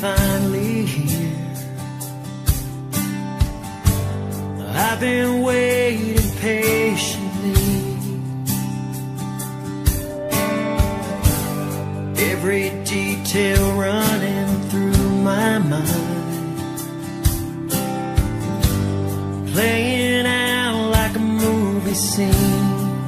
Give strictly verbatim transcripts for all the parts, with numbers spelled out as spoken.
finally here. I've been waiting patiently. Every detail running through my mind, playing out like a movie scene.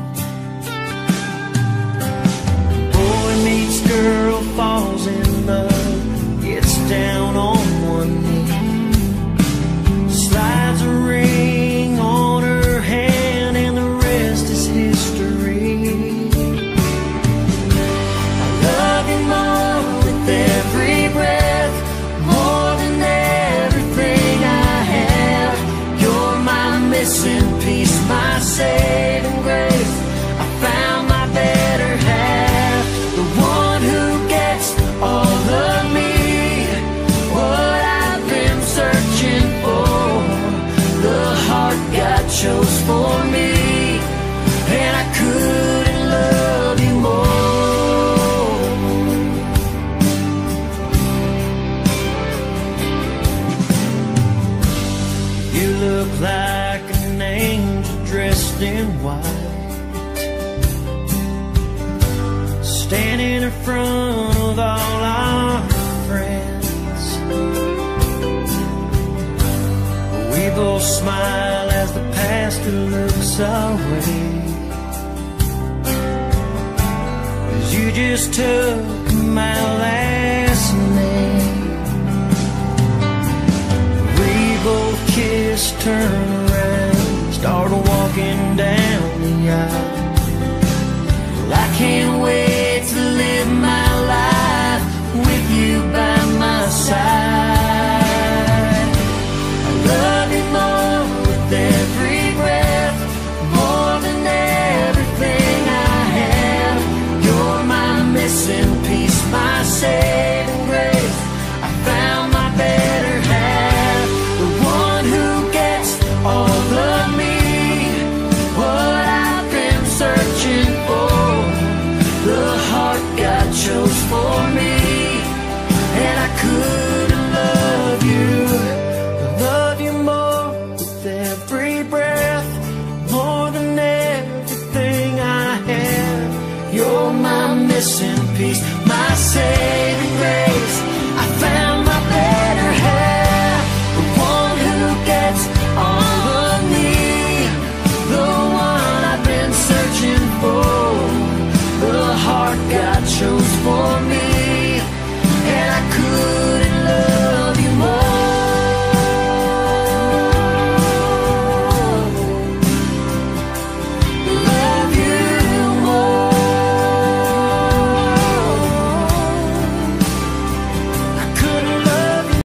Boy meets girl, falls in love, gets down on one knee, slides a ring on her hand, and the rest is history. I love you more with every breath, more than everything I have. You're my missing piece, my saving grace. I found my better half, the one who gets all of me, what I've been searching for. The heart God chose for me, and I couldn't love you more. You look like an angel dressed in white, standing in front of all our friends. We both smile as the pastor looks away, 'cause you just took my last name. We both kissed, turn around, start walking down the aisle. Well, I can't wait to live my life with you by my side. I love you more with every breath, more than everything I have. You're my missing piece, my saving grace. I found my better half, the one who gets all of me, what I've been searching for. The heart God chose for me, and I couldn't love you, love you more with every breath, more than everything I have. You're my missing piece, my saving